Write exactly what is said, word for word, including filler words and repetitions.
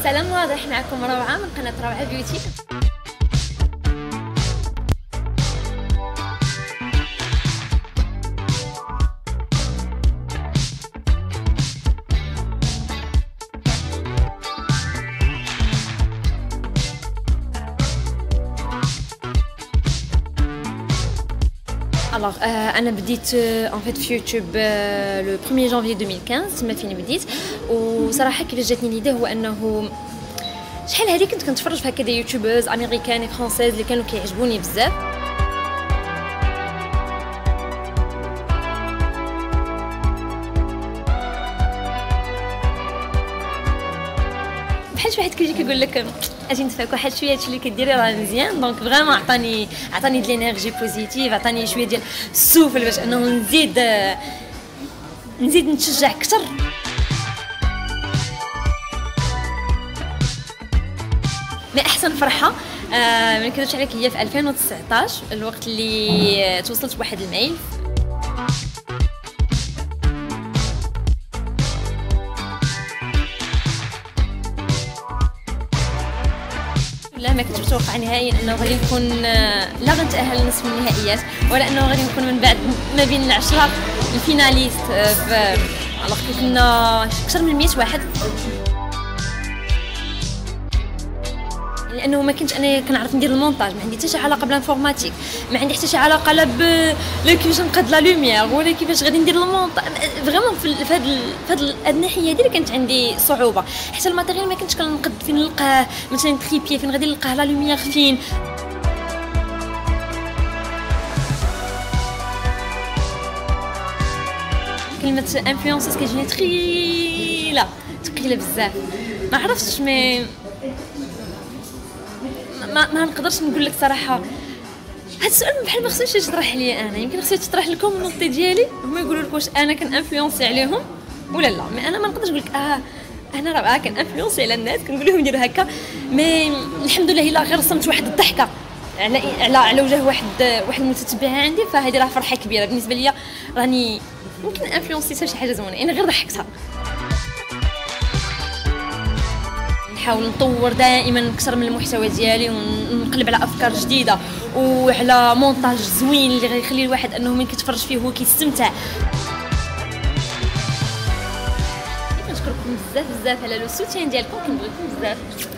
سلام واضح، معكم روعة من قناة روعة بيوتي. Alors, euh, انا بديت ان فيت في يوتيوب لو premier janvier deux mille quinze تما فين بديت. وصراحه كيفاش جاتني ليدي هو انه شحال هذه كنت كنتفرج في هكا يوتيوبرز امريكان فرونسيز اللي كانوا كيعجبوني بزاف. بحال شي واحد كيجي كيقول لك اجي نتفاك واحد شويه هادشي اللي كديري راه مزيان، دونك فريمون عطاني عطاني د لينيرجي بوزيتيف، عطاني شويه ديال السوفل باش انه نزيد نزيد نتشجع اكثر. ما احسن فرحه آه ما نكذبش عليك هي في ألفين وتسعطاش، الوقت اللي توصلت بواحد الميل. لا ما كنتش متوقع نهائيا انه غادي نكون لا غنتاهل لنصف النهائيات، ولا انه غادي نكون من بعد ما بين العشره الفيناليست. في الوغ كنا اكثر من مية واحد، لانه ما كنتش انا كنعرف ندير المونتاج، ما عندي حتى شي علاقه بالانفورماتيك، ما عندي حتى شي علاقه لا ب لا كيفاش نقاد لا لوميير ولا كيفاش غادي ندير المونتاج. فريمون في هاد في هاد الناحيه ديالي كانت عندي صعوبه، حتى الماتيريال ما كنتش كنقد فين نلقاه، مثلا تريبي فين غادي نلقاه، لا لوميير فين. كلمه انفلونسيس كتجيني ثقيله ثقيله بزاف، ما عرفتش مي ما ما نقدرش نقول لك صراحه. هاد السؤال بحال ما خصنيش يطرح ليا انا، يمكن خصو يطرح لكم النوتي ديالي هما يقولوا لك واش انا كان انفلونسي عليهم ولا لا. مي انا ما نقدرش نقول لك اه انا راه كان انفلونسي على الناس كنقول لهم يديروا هكا. مي الحمد لله الا غير رسمت واحد الضحكه على على على وجه واحد واحد المتتبع عندي، فهذه راه فرحه كبيره بالنسبه ليا. راني ممكن انفلونسيتها شي حاجه زوينه، انا غير ضحكتها. نحاول نطور دائما اكثر من المحتوى ديالي ونقلب على افكار جديده وعلى مونتاج زوين اللي غيخلي الواحد انه من كيتفرج فيه هو كيستمتع. كنشكركم بزاف بزاف على لو سوتيان ديالكم، كنبغيكم بزاف.